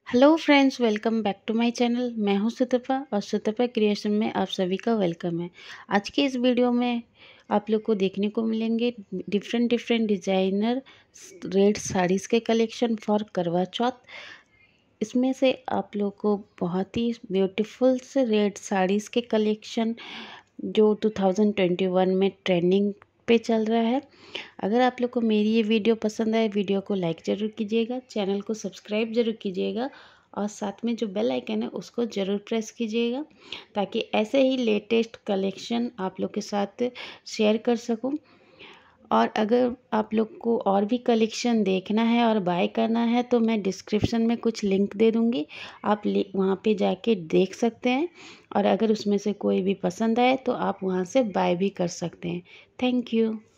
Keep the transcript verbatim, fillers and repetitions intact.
Hello friends, welcome back to my channel. मैं हूं सुतपा और सुतपा क्रिएशन में आप सभी का वेलकम है। आज के इस वीडियो में आप लोग को देखने को मिलेंगे different different designer red saris के कलेक्शन फॉर करवा चौथ। इसमें से आप लोग को बहुत ही ब्यूटीफुल से रेड साड़ीज़ के कलेक्शन जो टू थाउजेंड ट्वेंटी वन में ट्रेंडिंग पे चल रहा है। अगर आप लोग को मेरी ये वीडियो पसंद आए, वीडियो को लाइक ज़रूर कीजिएगा, चैनल को सब्सक्राइब ज़रूर कीजिएगा और साथ में जो बेल आइकन है उसको ज़रूर प्रेस कीजिएगा ताकि ऐसे ही लेटेस्ट कलेक्शन आप लोग के साथ शेयर कर सकूं। और अगर आप लोग को और भी कलेक्शन देखना है और बाय करना है तो मैं डिस्क्रिप्शन में कुछ लिंक दे दूँगी, आप वहाँ पे जाके देख सकते हैं। और अगर उसमें से कोई भी पसंद आए तो आप वहाँ से बाय भी कर सकते हैं। Thank you.